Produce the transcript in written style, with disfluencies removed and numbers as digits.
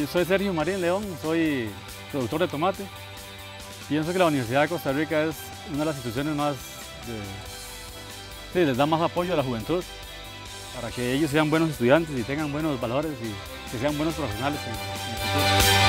yo soy Sergio Marín León, soy productor de tomate. Pienso que la Universidad de Costa Rica es una de las instituciones más, les da más apoyo a la juventud para que ellos sean buenos estudiantes y tengan buenos valores y que sean buenos profesionales en el futuro.